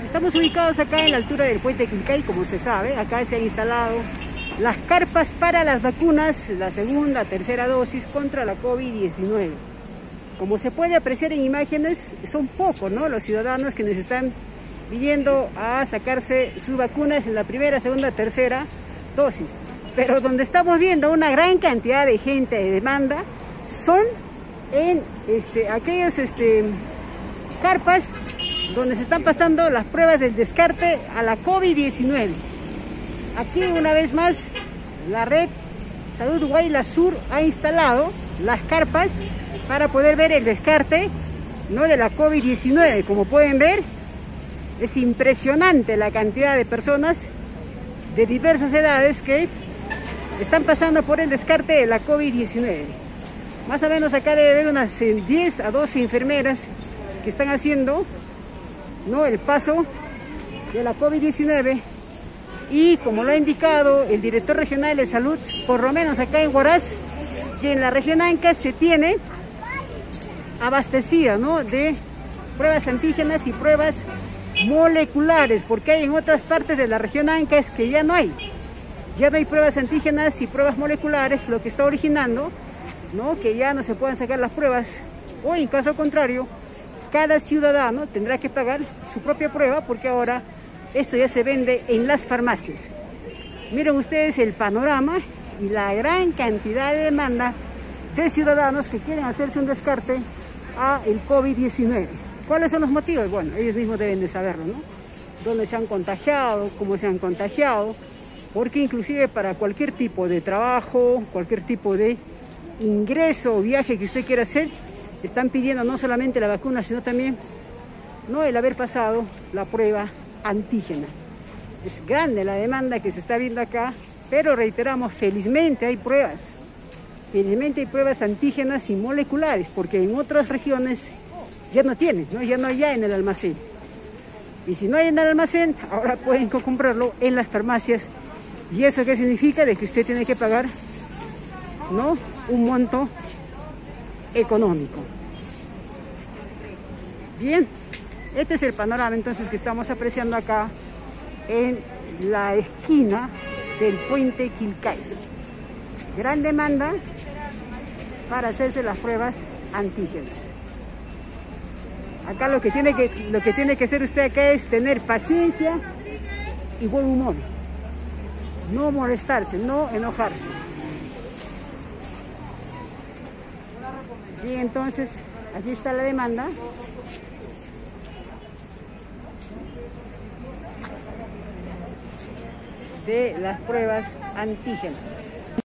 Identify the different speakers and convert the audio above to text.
Speaker 1: Estamos ubicados acá en la altura del puente Quilcay, como se sabe. Acá se han instalado las carpas para las vacunas, la segunda, tercera dosis contra la COVID-19. Como se puede apreciar en imágenes, son pocos, ¿no?, los ciudadanos que nos están viniendo a sacarse sus vacunas en la primera, segunda, tercera dosis. Pero donde estamos viendo una gran cantidad de gente de demanda son en aquellas carpas donde se están pasando las pruebas del descarte a la COVID-19. Aquí una vez más la red Salud Huaylas Sur ha instalado las carpas para poder ver el descarte, ¿no?, de la COVID-19. Como pueden ver, es impresionante la cantidad de personas de diversas edades que están pasando por el descarte de la COVID-19. Más o menos acá debe haber unas 10 a 12 enfermeras que están haciendo, ¿no?, el paso de la COVID-19. Y como lo ha indicado el director regional de salud, por lo menos acá en Huaraz y en la región Ancash se tiene abastecida, ¿no?, de pruebas antígenas y pruebas moleculares, porque hay en otras partes de la región Ancash que ya no hay pruebas antígenas y pruebas moleculares, lo que está originando, ¿no?, que ya no se puedan sacar las pruebas, o en caso contrario, cada ciudadano tendrá que pagar su propia prueba, porque ahora esto ya se vende en las farmacias. Miren ustedes el panorama y la gran cantidad de demanda de ciudadanos que quieren hacerse un descarte a el COVID-19. ¿Cuáles son los motivos? Bueno, ellos mismos deben de saberlo, ¿no? Dónde se han contagiado, cómo se han contagiado, porque inclusive para cualquier tipo de trabajo, cualquier tipo de ingreso o viaje que usted quiera hacer, están pidiendo no solamente la vacuna, sino también, ¿no?, el haber pasado la prueba antígena. Es grande la demanda que se está viendo acá, pero reiteramos, felizmente hay pruebas antígenas y moleculares, porque en otras regiones ya no tienen, ¿no?, ya no hay en el almacén. Y si no hay en el almacén, ahora pueden comprarlo en las farmacias. ¿Y eso qué significa? De que usted tiene que pagar, ¿no?, un monto económico. Bien, este es el panorama entonces que estamos apreciando acá en la esquina del puente Quilcay. Gran demanda para hacerse las pruebas antígenas. Acá lo que tiene que hacer usted acá es tener paciencia y buen humor. No molestarse, no enojarse. Y entonces, allí está la demanda. De las pruebas antígenas.